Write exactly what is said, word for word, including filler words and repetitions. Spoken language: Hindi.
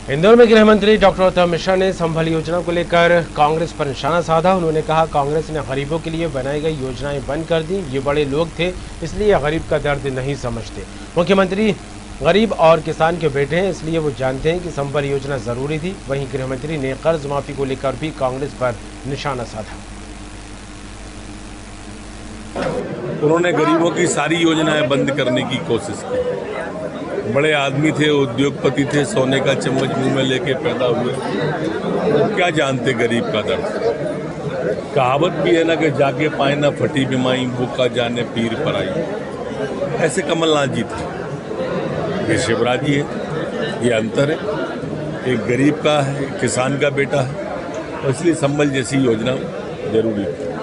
इंदौर में गृह मंत्री डॉक्टर उत्तम मिश्रा ने संबल योजना को लेकर कांग्रेस पर निशाना साधा। उन्होंने कहा, कांग्रेस ने गरीबों के लिए बनाई गई योजनाएं बंद कर दी। ये बड़े लोग थे, इसलिए गरीब का दर्द नहीं समझते। मुख्यमंत्री गरीब और किसान के बेटे हैं, इसलिए वो जानते हैं कि संबल योजना जरूरी थी। वहीं गृह मंत्री ने कर्ज माफी को लेकर भी कांग्रेस पर निशाना साधा। उन्होंने गरीबों की सारी योजनाएं बंद करने की कोशिश की। बड़े आदमी थे, उद्योगपति थे, सोने का चम्मच मुंह में लेके पैदा हुए, वो क्या जानते गरीब का दर्द। कहावत भी है ना कि जाके पाए ना फटी बिमाई, भूखा जाने पीर पराई। ऐसे कमलनाथ जी थे, ये शिवराज जी है। ये अंतर है, एक गरीब का है, एक किसान का बेटा है, और इसलिए संबल जैसी योजना जरूरी है।